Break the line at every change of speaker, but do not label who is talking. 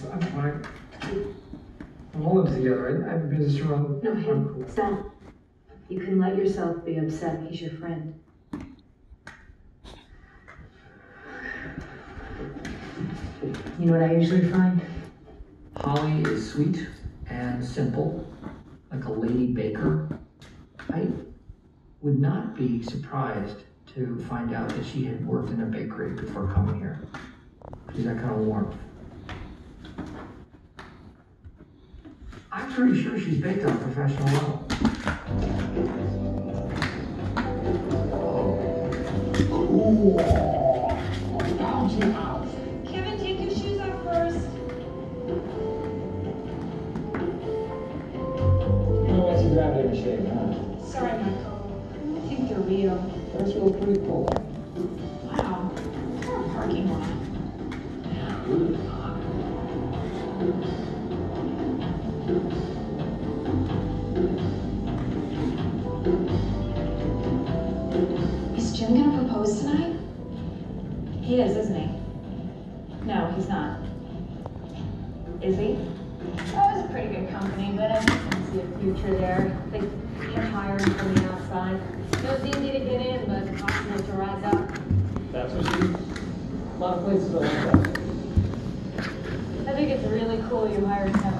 I'm fine. I'm holding together. I haven't been this around.
No, hey, stop. You can let yourself be upset. He's your friend. You know what I usually find?
Holly is sweet and simple, like a lady baker. I would not be surprised to find out that she had worked in a bakery before coming here. She's that kind of warmth. I'm pretty sure she's baked on a professional level.
Cool.
Kevin, take your shoes off first.
No one's a gravity machine, huh?
Sorry, Michael. I think they're real.
Those were pretty cool.
Wow. Poor parking lot.
Yeah, really not.
Is Jim gonna propose tonight? He is, isn't he? No, he's not. Is he? That was a pretty good company, but I don't see a future there. They can't hire him from the outside. It was easy to get in, but impossible to rise up.
That's what she... A lot of places are like that.
I think it's really cool you hired Kevin.